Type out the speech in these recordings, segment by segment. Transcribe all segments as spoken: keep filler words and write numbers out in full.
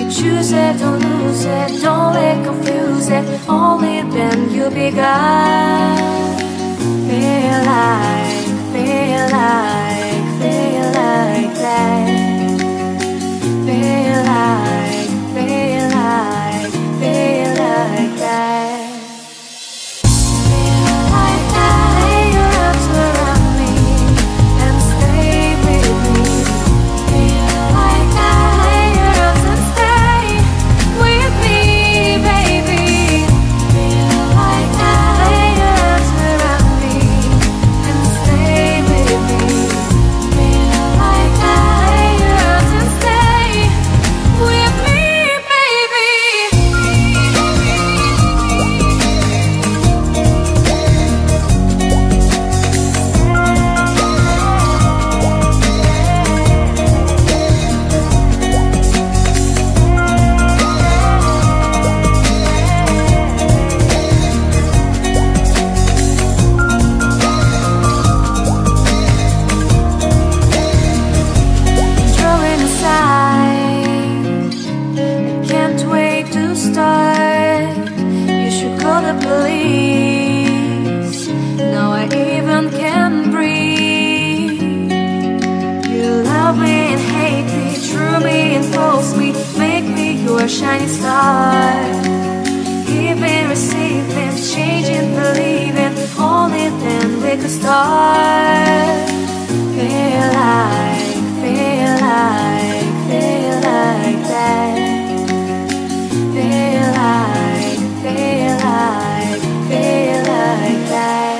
choose it, don't lose it, don't let confuse it. Only then you begun. Feel like, feel like, feel like that. Feel like, feel like, feel like that. Shining star, giving, receiving, changing, believing. Only then we could start. Feel like, feel like, feel like that. Feel like, feel like, feel like that.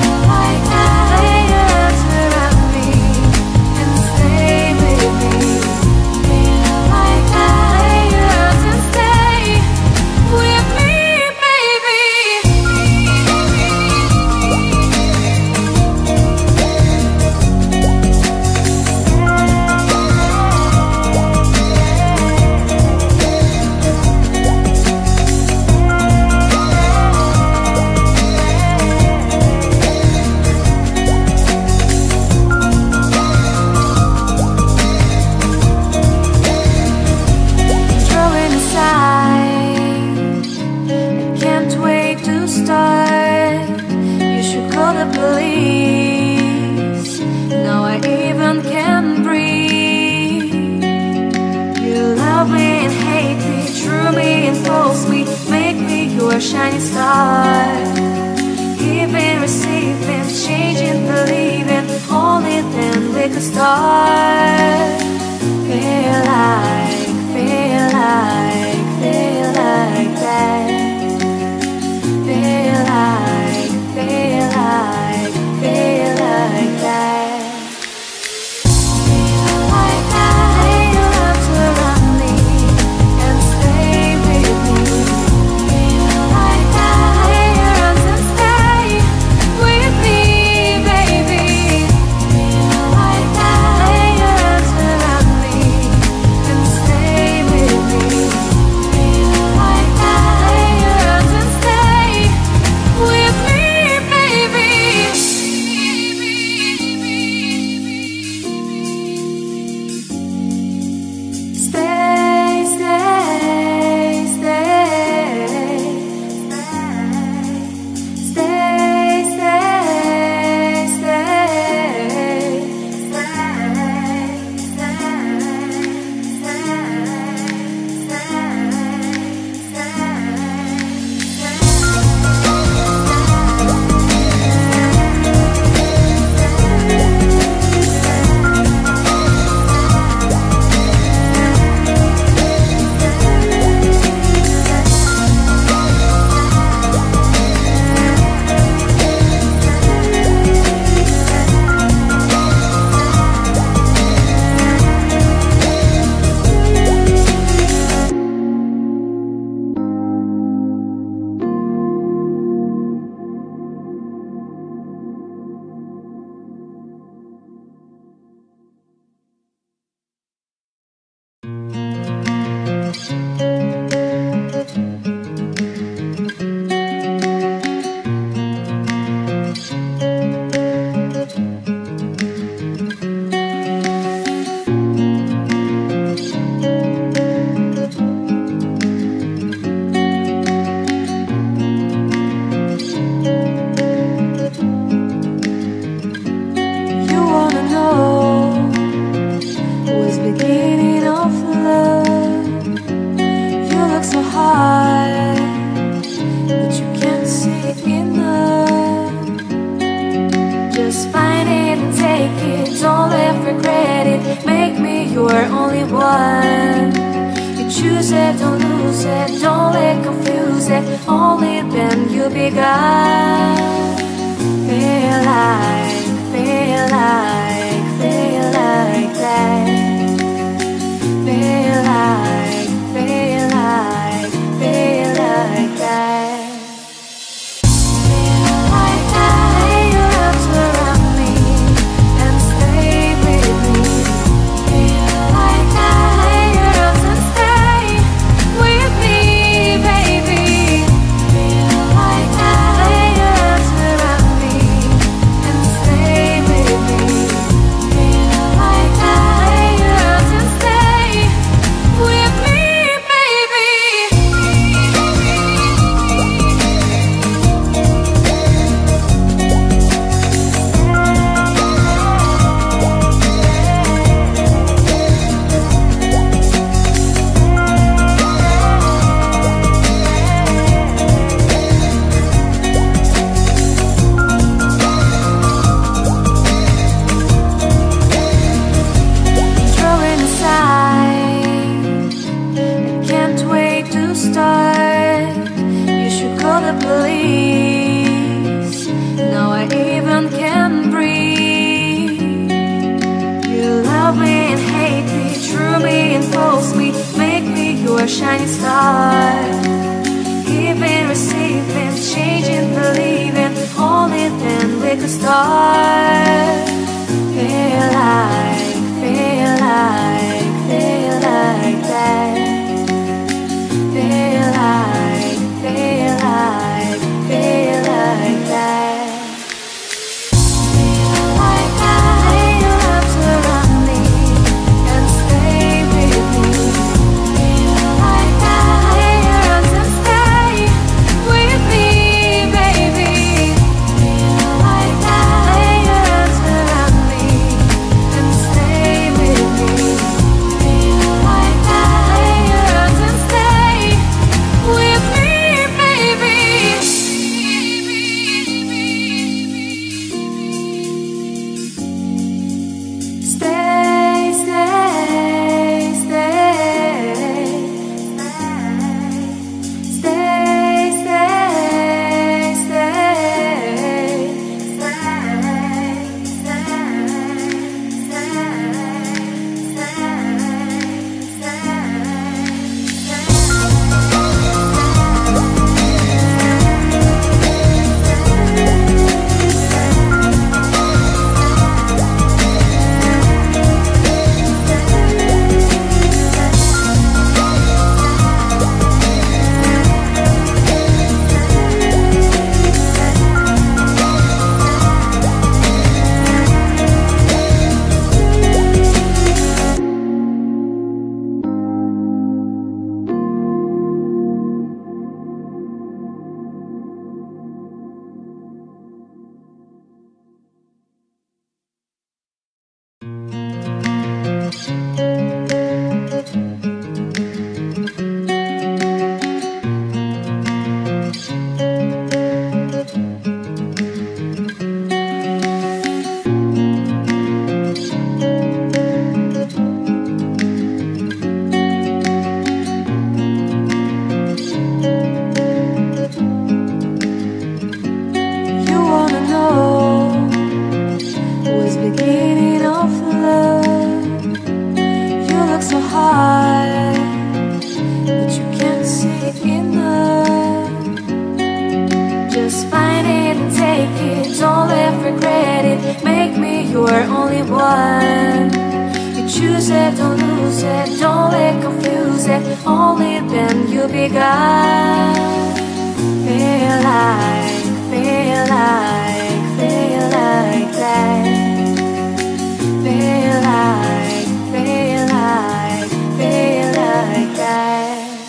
Stay with me. your shining star. Giving, receiving, changing, believing. Only then we could start. Feel like, feel like, feel like that. Feel like, feel like, feel like that. Feel like that. Lay your arms around me and stay with me. Feel like that. Lay your arms and stay with me, baby. Feel like that. Lay your arms around me and stay with me. Feel like that. Lay your arms and stay with me, baby. Stay, stay, stay, stay, stay, You wanna know what's beginning of love? You look so hard, but you can't see enough. Just find it and take it, don't let regret it. Make me your only one. You choose it, don't lose it, don't let confuse it. Only then you'll be gone. Feel like, feel like, feel like that. Feel like, feel like, feel like that. Feel like that. Lay your arms around me and stay with me. Feel like that. Lay your arms and stay with me, baby. Feel like that. Lay your arms around me and stay with me. Feel like that. Lay your arms and stay with me, baby. Throwing aside, I can't wait to start. You should call the police. Now I even can breathe. You love me and hate me, true me and false me. Make me your shining star. Giving, receiving, changing, believing. Only then we could start. Feel like, feel like, feel like that. Feel like, feel like, feel like that. Feel like that. Lay your arms around me and stay with me. Feel like that. Lay your arms and stay with me, baby. Feel like that. Lay your Just find it and take it, don't let regret it. Make me your only one. You choose it, don't lose it, don't let confuse it. Only then you'll be gone. Feel like, feel like, feel like that. Feel like, feel like, feel like that.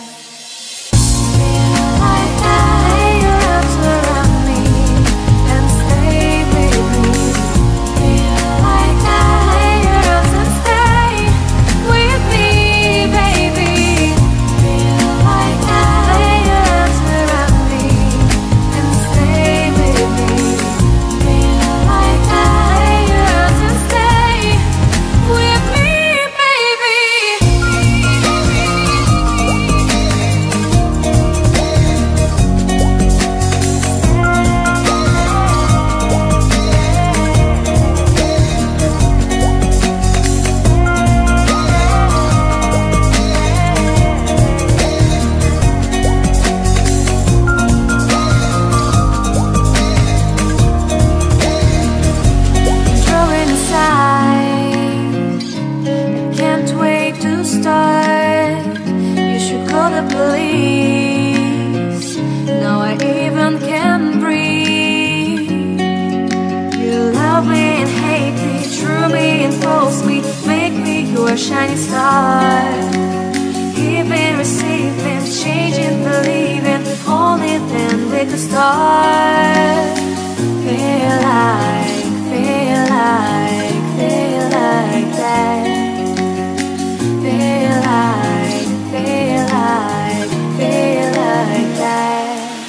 Shining star, giving, receiving, changing, believing. Only then we could start. Feel like, feel like, feel like that. Feel like, feel like, feel like that.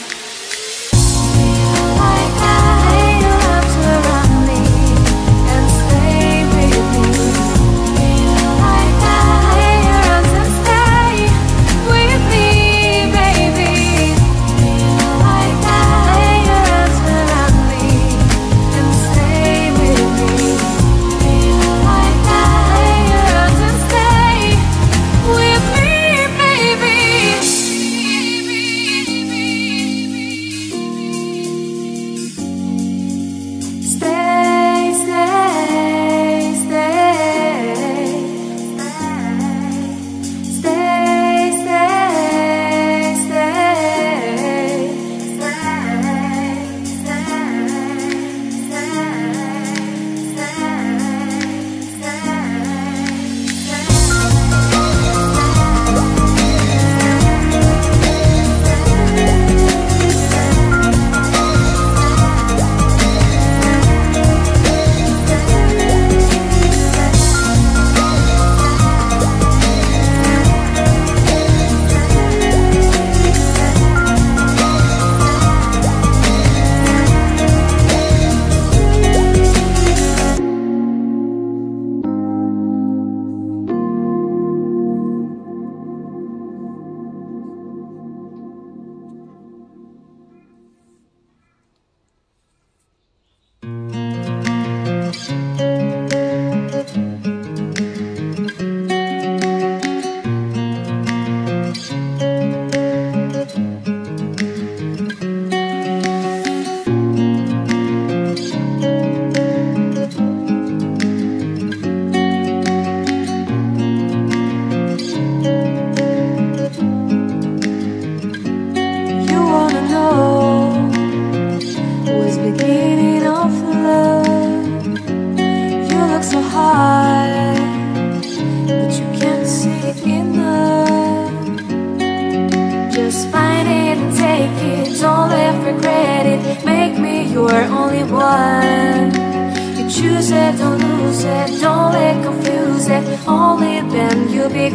You're only one. You choose it, don't lose it, don't let confuse it. Only then you'll be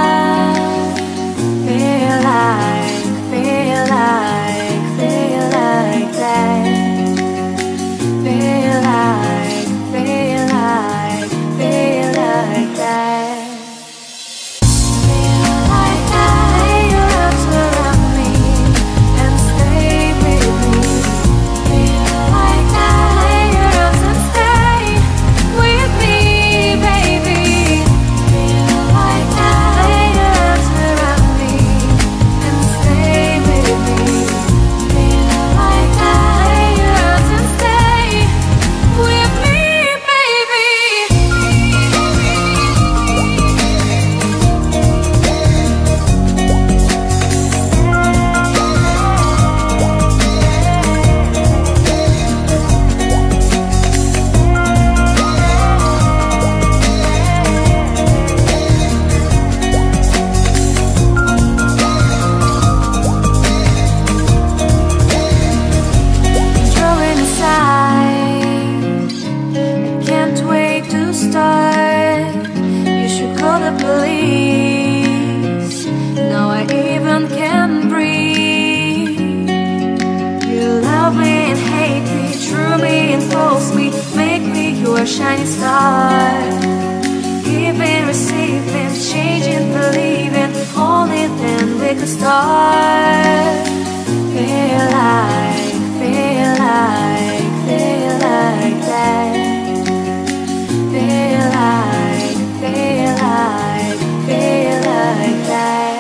gone. Feel like, feel like, feel like that. Feel like, feel like, feel like that. Feel shining star. Giving, receiving, changing, believing. Only then we could start. Feel like, feel like, feel like that. Feel like, feel like, feel like that.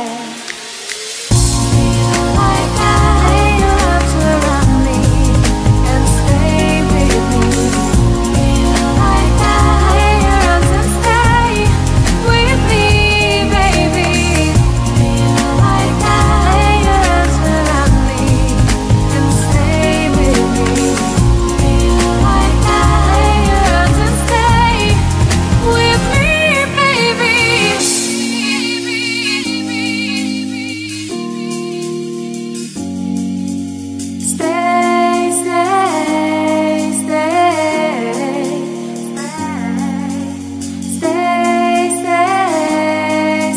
Feel like I lay your arms around me and stay with me. Feel like I lay your arms and stay with me, baby. Feel like I lay your arms around me and stay with me. Feel like I lay your arms and stay with me, baby. Stay, stay, stay, stay, stay,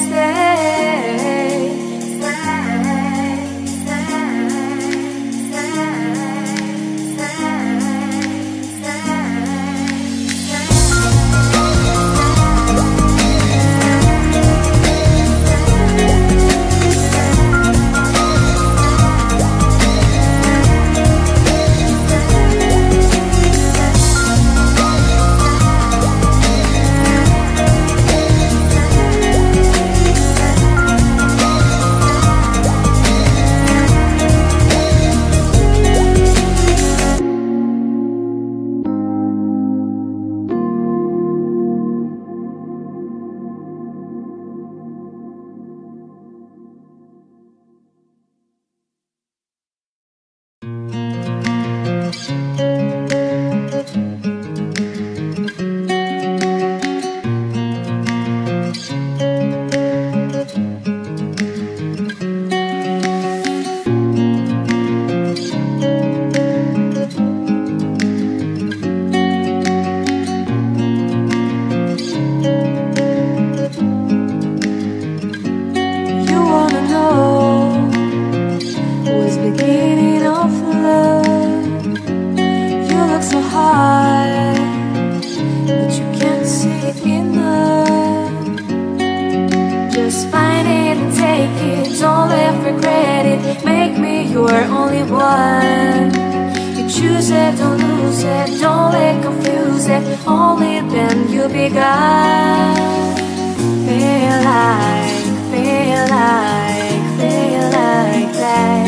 You wanna know what's beginning of love? You look so hard, but you can't see it enough. Just find it and take it, don't let regret it. Make me your only one. You choose it, don't lose it, don't let confuse it. Only then you'll be gone. Feel like, feel like, feel like that.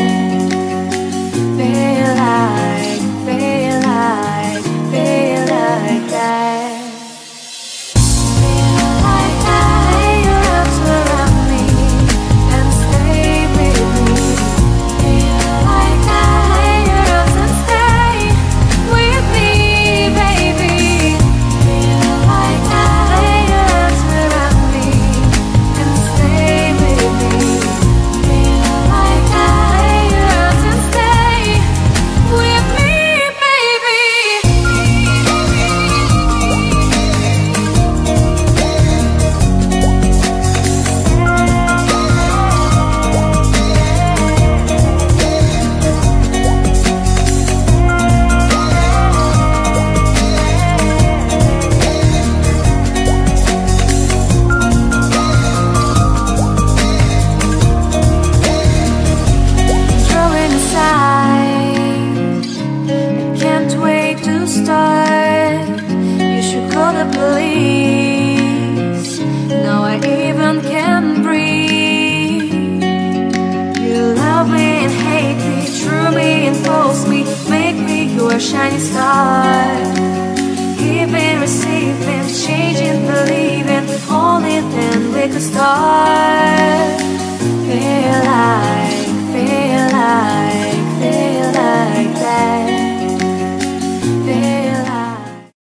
Feel like, feel like, feel like that. Feel like I lay your arms around me and stay with me. Feel like I lay your arms and stay with me, baby. Feel like I lay your arms around me and stay with me. Feel like I lay your arms and stay with me, baby. Throwing aside, I can't wait to start. You should call the police. Now I even can breathe. You love me and hate me, true me and false me. Make me your shining star. Giving, receiving, changing, believing. Only then we could start.